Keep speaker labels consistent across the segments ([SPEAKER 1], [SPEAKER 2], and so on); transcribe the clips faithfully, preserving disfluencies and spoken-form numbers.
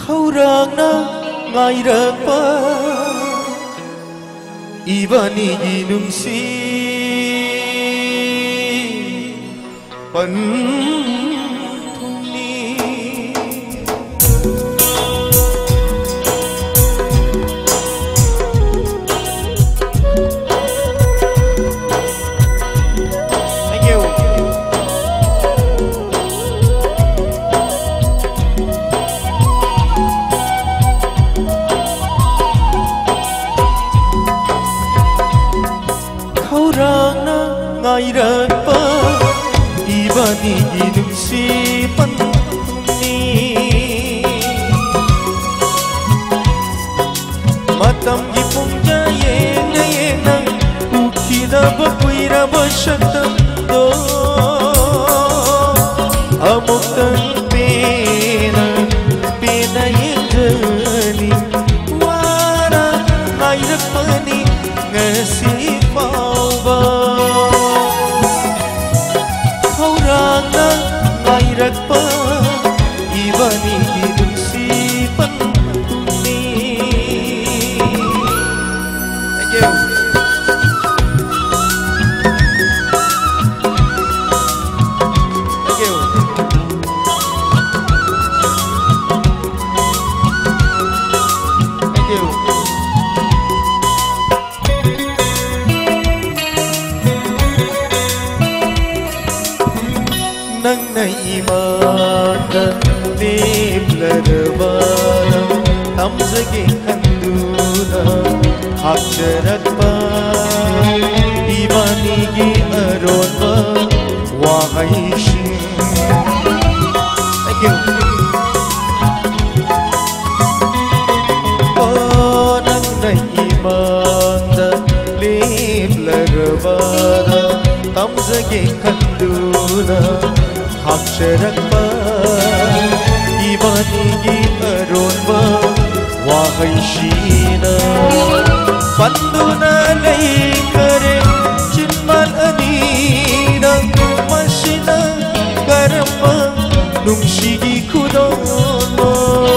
[SPEAKER 1] Hauragna ngairagpa Ibanigi nungsi Pantuni Thank you. Hauragna ngairagpa Ibanigi nungsi pantuni Matam gipong jayeng ngayenang Ukida bapuira basyatang do Amok tan pena Pena yang jani Wara ngairagpa ni ngasih pauba Hauragna ngairagpa Ibanigi nungsi pantuni Thank you. Thank you. Thank you. Nang naimanan niblarabana Tamzage kanduna Hakcharakpa Ibanigi aronba Wahaishi Thank you. Oh, nang naimanan niblarabana Tamzage kanduna Hakcharakpa Ibanigi aronba Wahayshina Panduna laikare Chinmal anina Masina karama Nungshigi kudono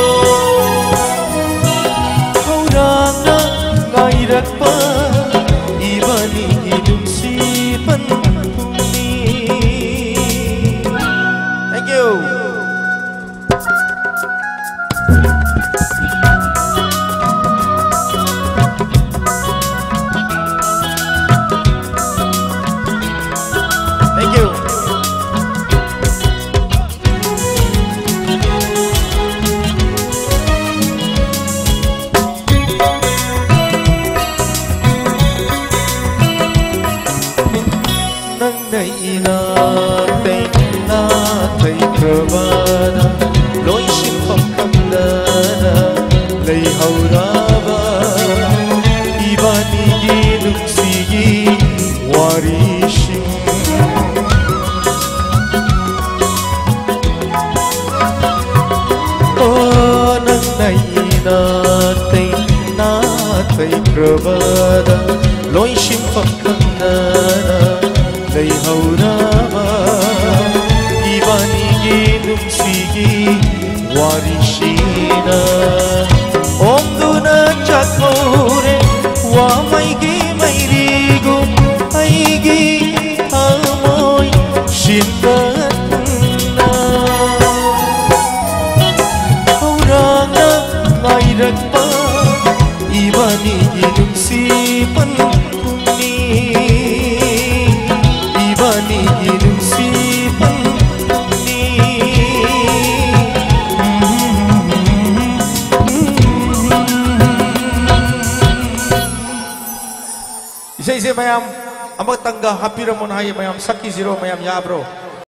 [SPEAKER 1] Hauragna ngairagpa Ibanigi nungsi pantuni Thank you. Thank you. Nang nainatay natay pravana Loy shinpam kamdana Lay hauraba Ibanigi nuksigi warishin Oh, nang nainatay natay pravana Loy shinpam kamdana Lay hauraba Ibanigi nungsigi warishina Omduna chakore Wa maigi mairigu Aigi amoy shindatna Hauragna ngairagpa Ibanigi nungsi pantuni Ibanigi nungsi pantuni Isa-isa mayam Amag tangga hapira mo na hayo mayam Saki zero mayam ya bro